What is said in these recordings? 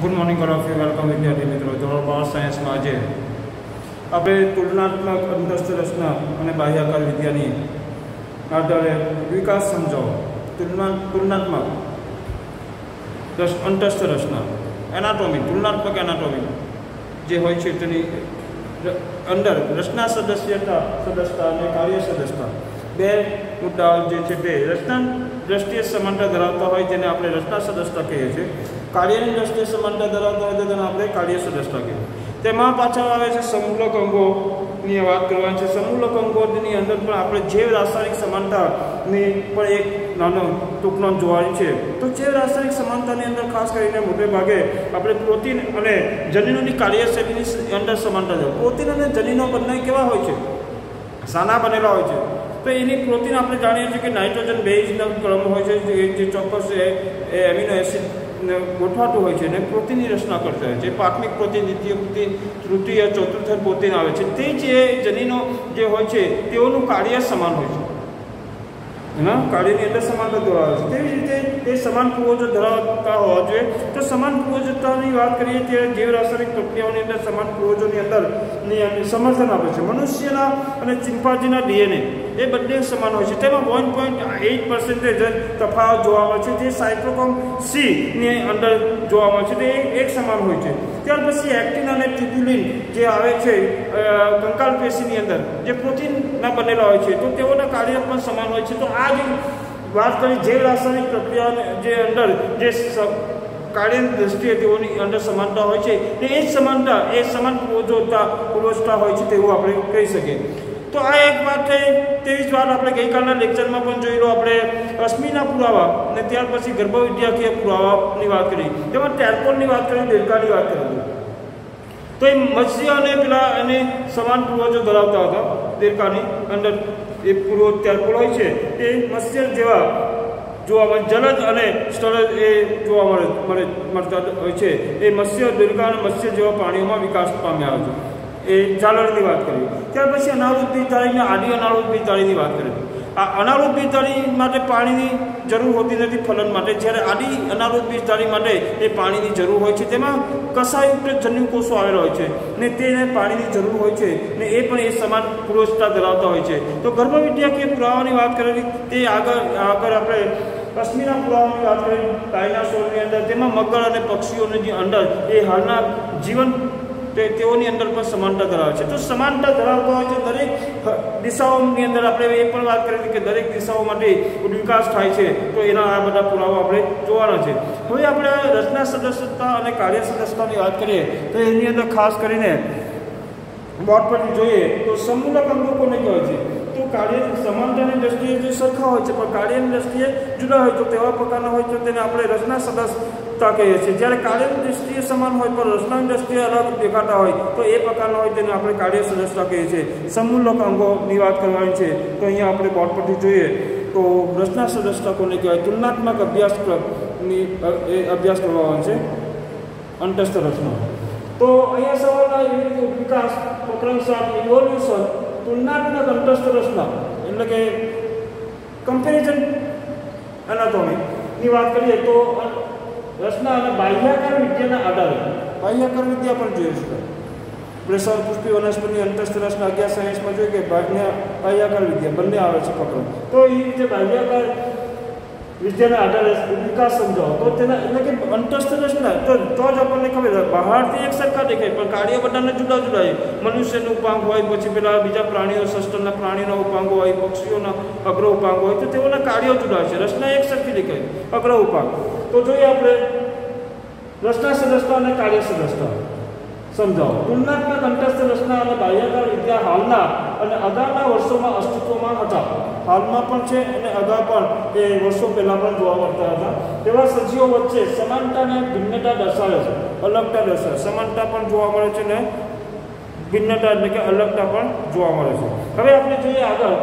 Good morning all of you. Welcome વિદ્યાર્થી મિત્રો. ધોરણ 12 સાયન્સમાં આજે આપણે તુલનાત્મક અંતસ્થ રચના અને બાહ્યાકાર વિદ્યાની આધારે વિકાસ સમજાવો. તુલનાત્મક અંતસ્થ રચના એનાટોમી, તુલનાત્મક એનાટોમી જે હોય છે તેની અંદર રચના સદસ્યતા અને કાર્ય સદસ્યતા બે મુદ્દાઓ જે છે તે રચના દ્રષ્ટિએ સમાનતા ધરાવતા હોય તેને આપણે રચના સદસ્યતા કહીએ છીએ. કાર્યની દ્રષ્ટિએ સમાનતા ધરાવતા હોય તો તેને આપણે કાર્ય સદસ્યતા કહીએ. તેમાં પાછળ આવે છે સમૂલક અંગોની વાત કરવાની છે. સમૂલક અંગોની અંદર પણ આપણે જૈવ રાસાયણિક સમાનતાની પણ એક નાનો ટૂંકનો જોવાની છે. તો જૈવ રાસાયણિક સમાનતાની અંદર ખાસ કરીને મોટે ભાગે આપણે પ્રોટીન અને જનીનોની કાર્યશૈલીની અંદર સમાનતા છે. પ્રોટીન અને જનીનો બંને કેવા હોય છે? સાના બનેલા હોય છે. તો એની પ્રોટીન આપણે જાણીએ છીએ કે નાઇટ્રોજન બેઝના ક્રમ હોય છે જે ચોક્કસ એમિનો એસિડ ગોઠવાતું હોય છે અને પ્રોટીનની રચના કરતા હોય છે. પ્રાથમિક પ્રોટીન, દ્વિતીય પ્રોટીન, તૃતીય, ચતુર્થ પ્રોટીન આવે છે. તે જે જનીનો જે હોય છે તેઓનું કાર્ય સમાન હોય છે. એના કાર્યની અંદર સમાનતા ધરાવે છે. તેવી રીતે એ સમાન પૂર્વજો ધરાવતા હોવા જોઈએ. તો સમાન પૂર્વજતાની વાત કરીએ ત્યારે જૈવ રાસાયણિક પ્રક્રિયાઓની અંદર સમાન પૂર્વજોની અંદર સમર્થન આપે છે. મનુષ્યના અને ચિમ્પાન્જીના ડીએનએ એ બંને સમાન હોય છે. તેમાં 1.8% તફાવત જોવા મળે છે જે સાયટોક્રોમ C ની અંદર જોવા મળે છે. તે એક સમાન હોય છે. ત્યાર પછી એક્ટિન અને ટ્યુબ્યુલિન જે આવે છે કંકાલ પેશીની અંદર જે પ્રોટીનના બનેલા હોય છે તો તેઓના કાર્ય પણ સમાન હોય છે. તો આ જે વાત કરી જૈવ રાસાયણિક પ્રક્રિયા જે અંદર જે કાર્યની દ્રષ્ટિએ તેઓની અંદર સમાનતા હોય છે તે એ જ સમાનતા એ સમાન પૂર્વજતા હોય છે તેવું આપણે કહી શકીએ. તો આ એક વાત થઈ. તેવી જ વાત આપણે ગઈકાલના લેક્ચરમાં પણ જોઈ લો. આપણે અશ્મિના પુરાવા અને ત્યાર પછી ગર્ભવિદ્યાકીય પુરાવાની વાત કરી. તેમાં ટેરપોલની વાત કરી, દેડકાની વાત કરી. તો એ મત્સ્ય અને પેલા એને સમાન પૂર્વજો ધરાવતા હતા. દેડકાની અંદર એ પૂર્વજ ટેરપોલ હોય છે એ મત્સ્ય જેવા જોવા મળે, જલજ અને સ્થળજ એ જોવા મળતા હોય છે. એ મત્સ્ય, દેડકા અને મત્સ્ય જેવા પ્રાણીઓમાં વિકાસ પામ્યા હોય છે. એ ઝાલરની વાત કરી. ત્યાર પછી અનાવૃત બીજધારી અને આડી અનાવૃત બીજધારીની વાત કરી. આ અનાવૃત બીજધારી માટે પાણીની જરૂર હોતી નથી ફલન માટે, જ્યારે આડી અનાવૃત બીજધારી માટે એ પાણીની જરૂર હોય છે. તેમાં કસાયુક્ત જન્યુકોષો આવેલા હોય છે ને તેને પાણીની જરૂર હોય છે ને એ પણ એ સમાન પૂર્વજતા ધરાવતા હોય છે. તો ગર્ભવિદ્યાકીય પુરાવાની વાત કરેલી તે આગળ આપણે અશ્મિના પુરાવાની વાત કરી ડાયનાસોરની અંદર. તેમાં મગર અને પક્ષીઓની અંદર એ હાલના જીવન તેઓની અંદર પણ સમાનતા ધરાવે છે. તો સમાનતા ધરાવતા હોય છે દરેક દિશાઓની અંદર. આપણે એ પણ વાત કરેલી કે દરેક દિશાઓ માટે વિકાસ થાય છે. તો એના આ બધા પુરાવા આપણે જોવાના છે. હવે આપણે રચના સદસ્યતા અને કાર્ય સદસ્યતાની વાત કરીએ તો એની અંદર ખાસ કરીને બોર્ડ પરથી જોઈએ તો સમૂલક અંગો કોને કહેવાય છે? તો કાર્ય સમાનતાની દ્રષ્ટિએ જે સરખા હોય છે પણ કાર્યની દ્રષ્ટિએ જુદા હોય તો તેવા પ્રકારના હોય તો તેને આપણે રચના સદસ્યતા કહીએ છીએ. જ્યારે કાર્યની દ્રષ્ટિએ સમાન હોય પણ રચનાની દ્રષ્ટિએ અલગ દેખાતા હોય તો એ પ્રકારના હોય તેને આપણે કાર્ય સદસ્યતા કહીએ છીએ. સમૂલક અંગોની વાત કરવાની છે તો અહીંયા આપણે બોર્ડ પરથી જોઈએ તો રચના સદસ્યતા કોને કહેવાય? તુલનાત્મક અભ્યાસક્રમની અભ્યાસ કરવાનો છે અંતસ્થ રચના. તો અહીંયા સવાલના એવી રીતે વિકાસ પ્રકરણ 7 ઇવોલ્યુશન તુલનાત્મક અંતસ્થ રચના એટલે કે કમ્પેરિઝન એનાટોમીની વાત કરીએ તો રચના અને બાહ્યાકાર વિદ્યાના આધારે બાહ્યાકાર વિદ્યા પણ જોઈએ છે. પ્રેશર પુષ્ટિ વનસ્પતિની અંતસ્થ રચના 11 સાયન્સમાં જોઈએ કે બાહ્યાકાર વિદ્યા બંને આવે છે પકડ. તો એ રીતે બાહ્યાકાર વિદ્યાના આધારે વિકાસ સમજાવો તો તેના એટલે કે અંતસ્થ રચના તો જ આપણને ખબર બહારથી એક સરખા દેખાય પણ કાર્ય બધાને જુદા જુદા છે. મનુષ્યનું ઉપાંગ હોય, પછી પેલા બીજા પ્રાણીઓ સસ્તનના પ્રાણીના ઉપાંગો હોય, પક્ષીઓના અગ્ર ઉપાંગ હોય તો તેઓના કાર્યો જુદા છે. રચના એક સરખી દેખાય અગ્ર ઉપાંગ. તો જોઈએ આપણે રચના સદસ્યતા અને કાર્ય સદસ્યતા સમજાવો. તુલનાત્મક અંતસ્થ રચના અને બાહ્યાકાર વિદ્યા હાલના અને અગાઉના વર્ષોમાં અસ્તિત્વમાં હતા. હાલમાં પણ છે અને અગાઉ પણ એ વર્ષો પહેલાં પણ જોવા મળતા હતા. તેવા સજીવો વચ્ચે સમાનતા અને ભિન્નતા દર્શાવે છે, અલગતા દર્શાવે. સમાનતા પણ જોવા મળે છે ને ભિન્નતા એટલે કે અલગતા પણ જોવા મળે છે. હવે આપણે જોઈએ આગળ.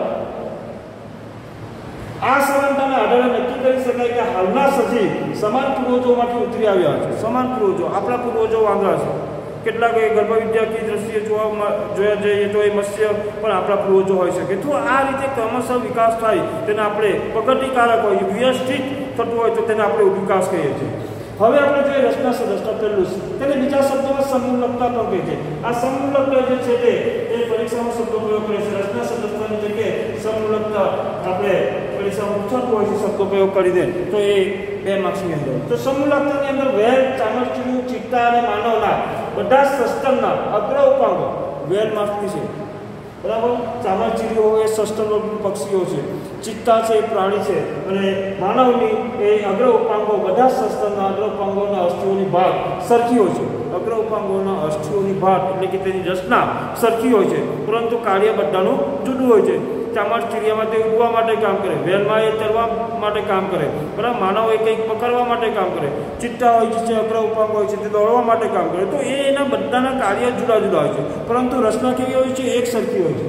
આ સમાનતાના આધારે નક્કી કરી શકાય કે હાલના સજીવ સમાન પૂર્વજોમાંથી ઉતરી આવ્યા છે. સમાન પૂર્વજો આપણા પૂર્વજો વાંદરા છે. કેટલાક ગર્ભવિદ્યાકીય દ્રષ્ટિએ જોયા જઈએ તો એ મત્સ્ય પણ આપણા પૂર્વજો હોઈ શકે. તો આ રીતે ક્રમશઃ વિકાસ થાય તેને આપણે પ્રગતિકારક હોય, વ્યવસ્થિત થતું હોય તો તેને આપણે વિકાસ કહીએ છીએ. હવે આપણે જોઈએ રચના સદસ્યતા પહેલું તેને બીજા શબ્દોમાં સમૂહલકતા પણ કહે છે. આ સમૂહલકતા જે છે તે પરીક્ષામાં શબ્દો પ્રયોગ કરે છે. રચના સદસ્યતાની જગ્યાએ સમૂહલકતા આપણે પરીક્ષામાં પૂછાતું હોય છે શબ્દો પ્રયોગ કરી દે તો એ 2 માર્ક્સની અંદર. તો સમૂહલકતાની અંદર વેલ, ચામાચીડિયું, ચિત્તા અને માનવના બધા સસ્તનના અગ્ર ઉપાંગો વેલ માર્ક્સની છે. બરાબર. ચામાચીડિયું એ સસ્તન પક્ષીઓ છે, ચિત્તા છે એ પ્રાણી છે, અને માનવની એ અગ્ર ઉપાંગો બધા સસ્તનના અગ્ર ઉપાંગોના અસ્થિઓની ભાગ સરખી હોય છે. અગ્ર ઉપાંગોના અસ્થિઓની ભાગ એટલે કે તેની રચના સરખી હોય છે, પરંતુ કાર્ય બધાનું જુદું હોય છે. ચામાચીડિયામાં તે ઉડવા માટે કામ કરે, વેલમાં એ તરવા માટે કામ કરે, બરાબર. માનવ એ કંઈક પકડવા માટે કામ કરે, ચિત્તા હોય છે અગ્ર ઉપાંગ હોય છે તે દોડવા માટે કામ કરે. તો એના બધાના કાર્ય જુદા જુદા હોય છે, પરંતુ રચના કેવી હોય છે? એક સરખી હોય છે,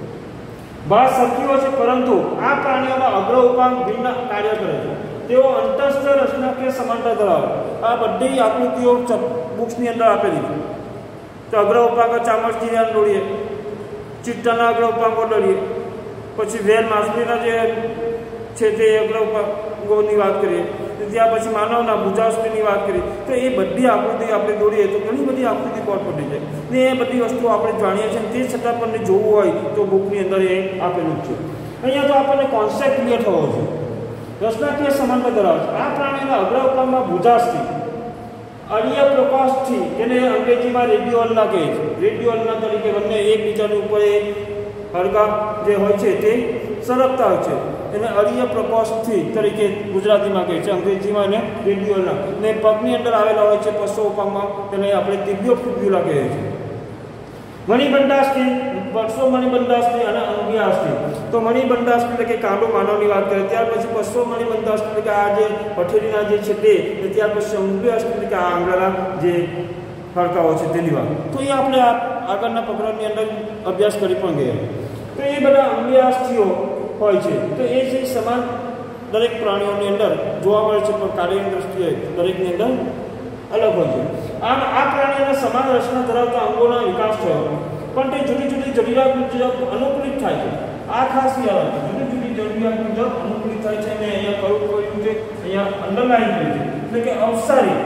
ભાગ સરખી હોય છે, પરંતુ આ પ્રાણીઓના અગ્ર ઉપાંગ ભિન્ન કાર્ય કરે છે. તેઓ અંતસ્થ રચનાકીય સમાનતા ધરાવે. આ બધી આકૃતિઓ બુક્સની અંદર આપેલી છે. તો અગ્ર ઉપાંગ ચામાચીડિયાને દોડીએ, ચિત્તાના અગ્ર ઉપાંગો દોડીએ, પછી વેલ માછલીના જે છે તે અગ્ર ઉપાંગોની વાત કરીએ, ત્યાર પછી માનવના ભુજાસ્થિની વાત કરીએ. તો એ બધી આકૃતિ આપણે દોડીએ તો ઘણી બધી આકૃતિ પર પડી જાય ને એ બધી વસ્તુઓ આપણે જાણીએ છીએ. તે છતાં પણ જોવું હોય તો બુકની અંદર એ આપેલું જ છે. અહીંયા તો આપણને કોન્સેપ્ટ ક્લિયર થવો છે. રચનાકીય સમાનતા ધરાવે છે. આ પ્રાણીના અગ્ર ઉપાંગમાં ભુજાસ્થિ, અન્ય પ્રકાશથી તેને અંગ્રેજીમાં રેડિયોલના કહે છે. રેડિયોલના તરીકે બંને એકબીજાની ઉપર હળગા જે હોય છે તે સરકતા હોય છે. એને અળીય પ્રકોષ્ઠથી તરીકે ગુજરાતીમાં કહે છે, અંગ્રેજીમાં એને રેડિયોલના. ને પગની અંદર આવેલા હોય છે પશુ ઉપાંગમાં તેને આપણે તિબ્યો ફિબ્યુલા કહીએ છીએ. મણિબંધાસ્થિ, પશુ મણિબંધાસ્થિ અને અંગિયાસ્થિ. તો મણિબંધાસ્થિ એટલે કે કાંડો માનવની વાત કરે, ત્યાર પછી પશુ મણિબંધાસ્થિ એટલે કે આ જે પઠેરીના જે છે તે, ત્યાર પછી અંગિયાસ્થિ એટલે કે આ આંગળાના જે હાડકાઓ છે તેની વાત. તો એ આપણે આગળના પ્રકરણની અંદર અભ્યાસ કરી પણ ગયા. તો એ બધા અંગિયાસ્થિઓ હોય છે. તો એ જે સમાન દરેક પ્રાણીઓની અંદર જોવા મળે છે, પણ કાર્યની દ્રષ્ટિએ દરેકની અંદર અલગ હોય છે. આમ આ પ્રાણીઓના સમાન રચના ધરાવતા અંગોનો વિકાસ થયો, પણ તે જુદી જુદી જરૂરિયાત મુજબ અનુકૂલિત થાય છે. આ ખાસ યાદ રાખો, જુદી જુદી જરૂરિયાત મુજબ અનુકૂલિત થાય છે. અને અહીંયા કયું છે, અહીંયા અંડરલાઈન કર્યું છે, એટલે કે અવસારી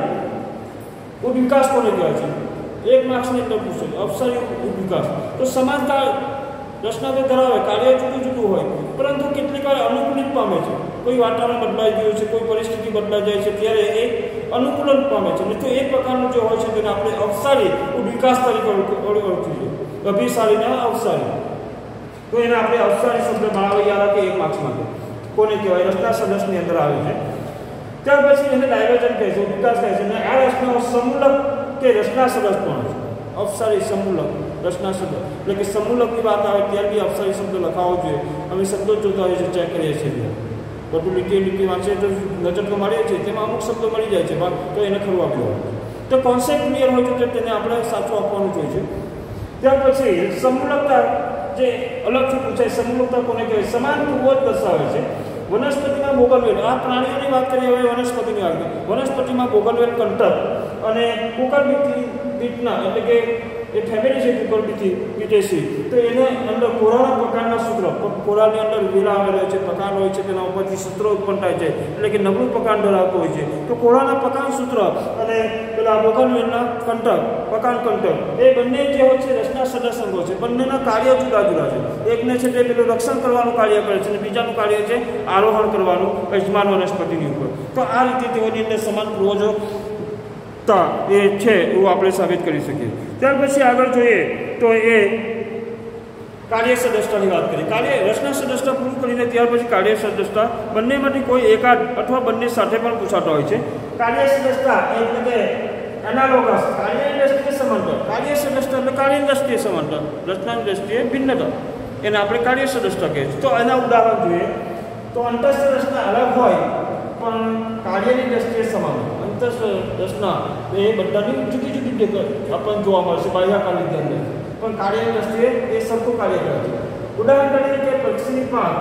વિકાસ કોને કહેવાય છે? 1 માર્ક્સની અંદર પૂછે અવસારી વિકાસ. તો સમાનતા રચના તો ધરાવે, કાર્ય જુદું જુદું હોય, પરંતુ કેટલીક વાર અનુકૂલિત પામે છે. કોઈ વાતાવરણ બદલાઈ ગયું છે, કોઈ પરિસ્થિતિ બદલાઈ જાય છે, ત્યારે એ અનુકૂલન પામે છે. તો એ પ્રકારનું જે હોય છે તેને આપણે અવસારી વિકાસ તરીકે ઓળખીએ. અભિસારીને અવસારી. તો એને આપણે અવસારી શબ્દ બનાવી યાદ રાખીએ 1 માર્ક્સ માટે. કોને કહેવાય? રચના સદસ્યની અંદર આવે છે. ત્યાર પછી એને ડાયવર્જન કહે છે, વિકાસ કહે છે. અને આ રચનાઓ સમૂલક કે રચના સદસ્ય પણ છે. અવસારી, સમૂલક, રચના શબ્દ એટલે કે સમૂલકની વાત આવે ત્યારે બી અવસારી શબ્દ લખાવો જોઈએ. અમે શબ્દો જોતા હોઈએ છીએ, ચેક કરીએ છીએ. બધું લીટી વાંચીએ તો નજર તો મારીએ છીએ, તેમાં અમુક શબ્દો મળી જાય છે, તો એને ખરું આપ્યું હોય. તો કોન્સેપ્ટ ક્લિયર હોય છે તેને આપણે સાચું આપવાનું જોઈએ છે. ત્યાર પછી સમૂલકતા જે અલગથી પૂછાય, સમૂલકતા કોને કહેવાય? સમાન પૂર્વજ દર્શાવે છે. વનસ્પતિમાં બોગનવેલ, આ પ્રાણીઓની વાત કરીએ હવે વનસ્પતિની વાત કરીએ. વનસ્પતિમાં બોગનવેલ કંટક અને કુકરબીટના એટલે કે એ ફેમિલી છે કુકરબીટેસી. તો એને અંદર કોરાના પ્રકારના સૂત્ર, કોરાની અંદર વેલા આવેલા હોય છે, પ્રકાંડ હોય છે, તેના ઉપરથી સૂત્ર ઉત્પન્ન થાય છે, એટલે કે નબળું પ્રકાંડ ધરાવતું હોય છે. તો કોરાના પ્રકાંડ સૂત્ર અને પેલા બોગનવેલના કંટક એ બંને જે હોય છે રચના સદસ્ય અંગો છે. બંનેના કાર્ય જુદા જુદા છે. એકને છે તે પેલું રક્ષણ કરવાનું કાર્ય કરે છે અને બીજાનું કાર્ય છે આરોહણ કરવાનું યજમાન વનસ્પતિની ઉપર. તો આ રીતે તેઓની અંદર સમાન પૂર્વજો એ છે એવું આપણે સાબિત કરી શકીએ. ત્યાર પછી આગળ જોઈએ તો એ કાર્ય સદસ્યતાની વાત કરીએ. કાર્ય રચના સદસ્યતા પૂરું કરીને ત્યાર પછી કાર્ય સદસ્યતા બંનેમાંથી કોઈ એકાદ અથવા બંને સાથે પણ પૂછાતા હોય છે. કાર્ય સદસ્યતા એટલે કે એનાલોગસ, કાર્યની દ્રષ્ટિએ સમાંતર. કાર્ય સદસ્યતા એટલે કાર્યની દ્રષ્ટિએ સમાંતર, રચનાની દ્રષ્ટિએ ભિન્નતા, એને આપણે કાર્ય સદસ્યતા કહીએ છીએ. તો એના ઉદાહરણ જોઈએ તો અંતસ્થ રચના અલગ હોય પણ કાર્યની દ્રષ્ટિએ સમાન. રચના એ બધાની જુદી જુદી આપણને જોવા મળશે બાહ્યાકારની અંદર, પણ કાર્યની દ્રષ્ટિએ એ સરખું કાર્ય કરે છે. ઉદાહરણ તરીકે પક્ષીની પાંખ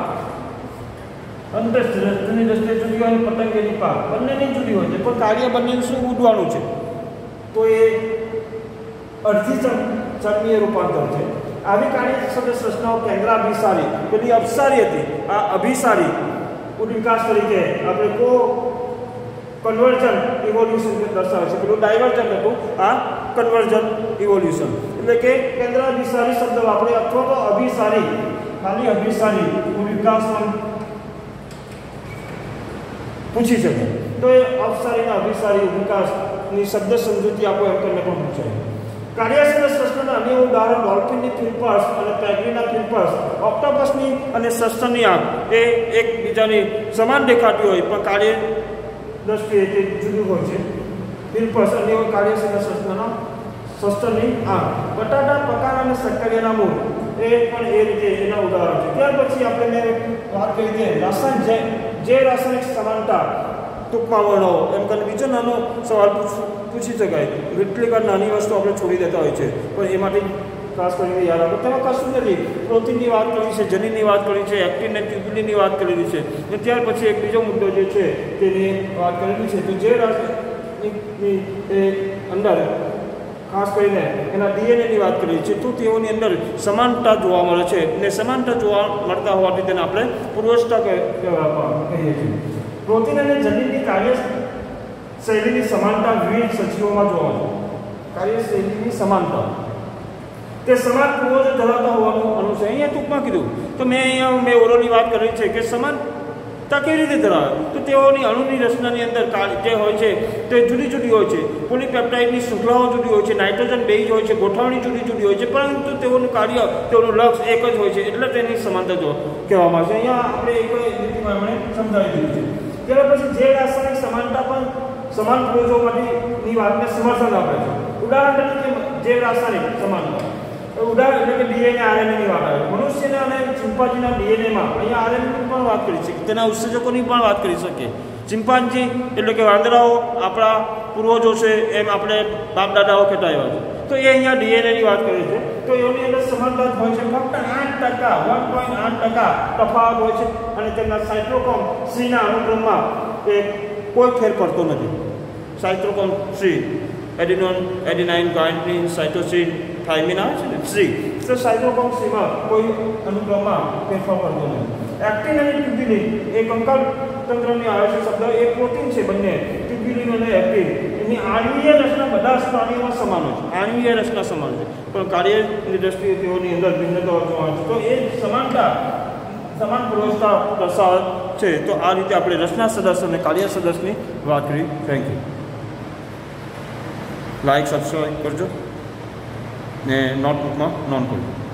અંતસ્થની દ્રષ્ટિએ જુદી હોય, પતંગની પાંખ બંનેની જુદી હોય છે, પણ કાર્ય બંનેનું શું ઉડવાનું છે? તો એ અડધી ચરણીય રૂપાંતર છે. આવી કાર્ય સદસ્ય રચનાઓ કેન્દ્રાભિસારી, પેલી અપસારી હતી, આ અભિસારી વિકાસ તરીકે આપણે કન્વર્જન ઇવોલ્યુશન દર્શાવે છે. પેલું ડાયવર્જન હતું, આ કન્વર્જન ઇવોલ્યુશન. એટલે કે કેન્દ્ર અભિસારી શબ્દ વાપરે અથવા તો અભિસારી, ખાલી અભિસારી વિકાસ પણ પૂછી શકે. તો એ અભિસારીના અભિસારી વિકાસની શબ્દ સમજૂતી આપો એમ તમને પણ પૂછાય. કાર્યશીલ સસ્તનના અન્ય ઉદાહરણ ડોલ્ફિનની ફિલિપસ અને પેંગ્વિનના ફિલિપસ, ઓક્ટોપસની અને સસ્તનની આંખ એ એકબીજાની સમાન દેખાતી હોય પણ કાર્ય દ્રષ્ટિએ તે જુદું હોય છે. ફિલિપસ અને કાર્યશીલ સસ્તનની આંખ. બટાટા, પકાન અને શક્કરિયાના મૂળ એ પણ એ રીતે એના ઉદાહરણ છે. ત્યાર પછી આપણે વાત કરી કે રાસાયણિક જે રાસાયણિક સમાનતા ટૂંકમાં વર્ણવો એમ કરીને બીજો નાનો સવાલ પૂછી શકાય. કેટલીક વાર નાની વસ્તુ આપણે છોડી દેતા હોય છે પણ એ માટે ખાસ કરીને યાદ રાખો. તેમાં કશું નથી. પ્રોટીનની વાત કરી છે, જનીનની વાત કરી છે, એક્ટિન અને ટ્યુબ્યુલિનની વાત કરેલી છે. અને ત્યાર પછી એક બીજો મુદ્દો જે છે તેની વાત કરેલી છે. તો જે રાસાયણિકની અંદર ખાસ કરીને એના ડીએનએની વાત કરીએ છીએ તો તેઓની અંદર સમાનતા જોવા મળે છે અને સમાનતા જોવા મળતા હોવાથી તેને આપણે પૂર્વજતા કહીએ છીએ. પ્રોટીન અને જનીનની કાર્યશૈલીની સમાનતા વિવિધ સજીવોમાં જોવા મળે. કાર્યશૈલીની સમાનતા તે સમાન પૂર્વજો ધરાવતા હોવાનું અનુસાર અહીંયા ટૂંકમાં કીધું. તો મેં ઓરોની વાત કરી છે કે સમાનતા કેવી રીતે ધરાવે. તો તેઓની અણુની રચનાની અંદર જે હોય છે તે જુદી જુદી હોય છે. પોલીપેપ્ટાઇડની શૃંખલાઓ જુદી હોય છે, નાઇટ્રોજન બેઝ હોય છે, ગોઠવણી જુદી જુદી હોય છે, પરંતુ તેઓનું કાર્ય, તેઓનું લક્ષ્ય એક જ હોય છે. એટલે તેની સમાનતા કહેવામાં આવે છે. અહીંયા આપણે એક રીતમાં એમણે સમજાવી દીધું છે. ત્યાર પછી જે રાસાયણિક સમાનતા પણ સમાન પૂર્વજો માટેની વાતને સમર્થન આપે છે. ઉદાહરણ તરીકે જે રાસાયણિક સમાનતા ઉદાહરણ એટલે કે ડીએનએ આરએનએની વાત આવે. મનુષ્યના અને ચિમ્પાન્જીના ડીએનએમાં અહીંયા આરએનએની પણ વાત કરી છે, તેના ઉત્સેચકોની પણ વાત કરી શકીએ. ચિમ્પાન્જી એટલે કે વાંદરાઓ આપણા પૂર્વજો છે એમ આપણે બાપ દાદાઓ કહેતા આવ્યા છે. તો એ અહીંયા ડીએનએની વાત કરે છે. તો એની અંદર સમાનતા હોય છે. ફક્ત 8% તફાવત હોય છે અને તેમના સાઇટોક્રોમ સીના અનુક્રમમાં એ કોઈ ફેર પડતો નથી. Cytochrome C adenine guanine cytosine thymine આવે છે ને સી, તો સાઇટોક્રોમ સીમાં કોઈ અનુક્રમમાં ફેરફાર પડતો નથી. એક્ટિન અને ટ્યુબ્યુલિન એ કંકાલ તંત્રની આવે છે શબ્દ. એ પ્રોટીન છે બંને, ટ્યુબ્યુલિન અને એક્ટિન. એની આણ્વીય રચના બધા પ્રાણીઓમાં સમાન હોય છે. આણ્વીય રચના સમાન છે પણ કાર્યની દ્રષ્ટિએ તેઓની અંદર ભિન્નતાઓ જોવા મળે છે. તો એ સમાનતા સમાન પૂર્વજતા દર્શાવે છે. તો આ રીતે આપણે રચના સદસ્ય અને કાર્ય સદસ્યની વાત કરી. Thank you. લાઈક સબસ્ક્રાઈબ કરજો ને નોટબુકમાં નોંધ કરજો.